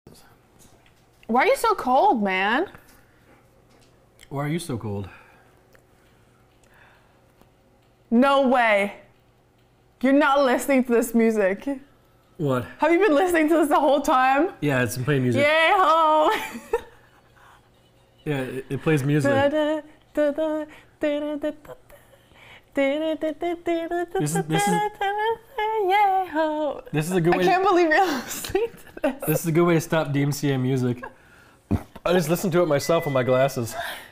Why are you so cold, man? Why are you so cold? No way. You're not listening to this music. What? Have you been listening to this the whole time? Yeah, it's playing music. Yay ho! Yeah, it plays music. This is a good way. I can't believe you're listening to this. This is a good way to stop DMCA music. I just listen to it myself with my glasses.